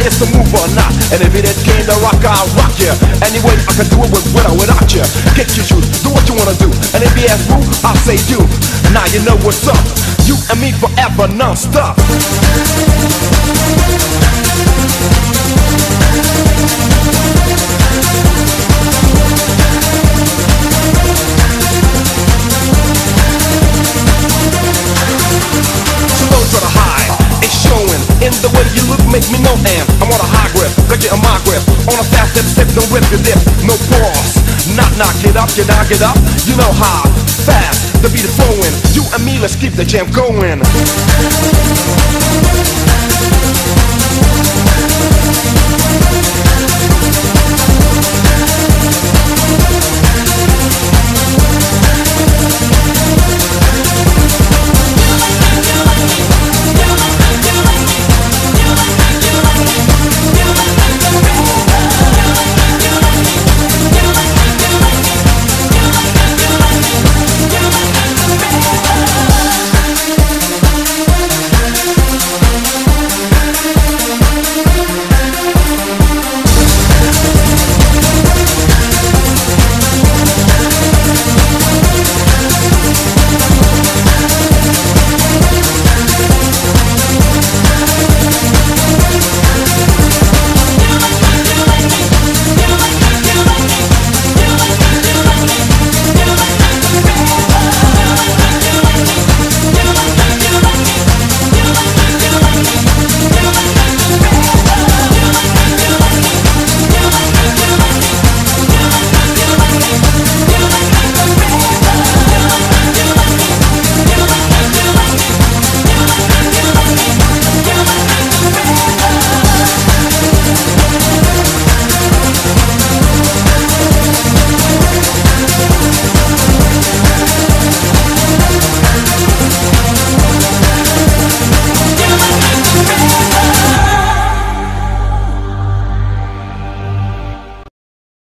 it's a move or not. And if it came to rock, I'll rock ya. Anyway, I can do it with or without ya. Get your shoes, do what you wanna do. And if you ask who, I'll say you. Now you know what's up. You and me forever, non-stop. In the way you look, make me know, and I'm on a high grip, like on my grip. On a fast step, don't rip your lip, no pause. Knock, get up, you knock it up. You know how fast the beat is flowing. You and me, let's keep the jam going.